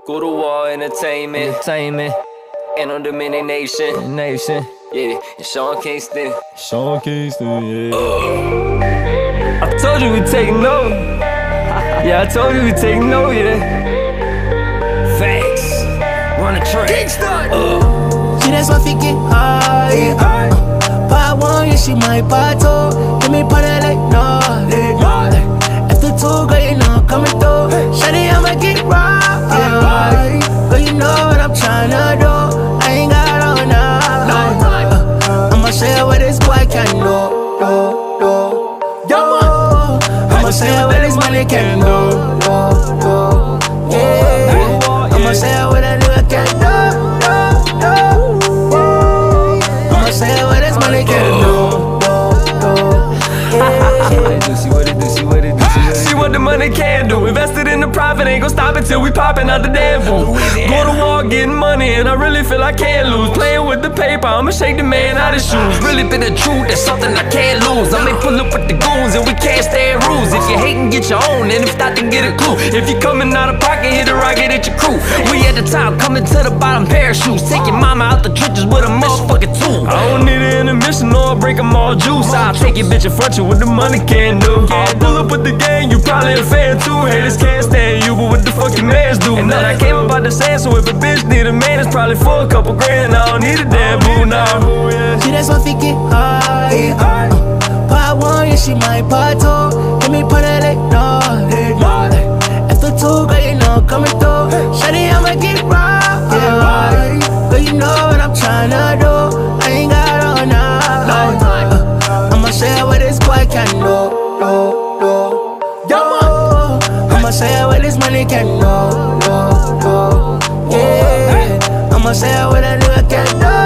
Go to war, entertainment. And on the mini nation. Yeah, and Sean Kingston. Yeah. I told you we take note. Yeah, I told you we take note, yeah. Facts. Run a track. She that's why get high. Part one, yeah, she my battle. Give me part of like no. After two, girl, you know I'm coming through. Shawty, I'ma get right. Girl, you know what I'm tryna do. I ain't got all night. I'ma share what this boy can do. I'ma share what this money can do. Yeah, I'ma share what that nigga can do. I'ma share what this money can do. See what the money can do. Invested in the profit, ain't gon' stop until we poppin' out the damn booth. Go to war, getting money, and I really feel I can't lose. Playing with the paper, I'ma shake the man out his shoes. Really been the truth, that's something I can't lose. I may pull up with the goons, and we can't stand rules. If you hatin', get your own, and if not, then get a clue. If you coming out of pocket, hit a rocket at your crew. We at the top, coming to the bottom, parachutes. Take your mama out the trenches with a motherfucking tool. I don't need an intermission, or break 'em all juice. I'll take your bitch in front you, what the money can do. I'll pull up with the gang, you probably a fan too. Haters can't stand you, but what the fuck your mans do? And then I came about the sand, so if a bitch need a man, it's probably for a couple grand. I don't need a damn boo now. She that's why get high. Part one, yeah, she my part two. Give me part of like no. After two, girl, you know I'm coming through. Shawty, I'ma get right. Girl, you know what I'm tryna do. I ain't got all night. I'ma share what this boy can do. I'ma share what this money can do. Yeah, I'ma share what that nigga can do.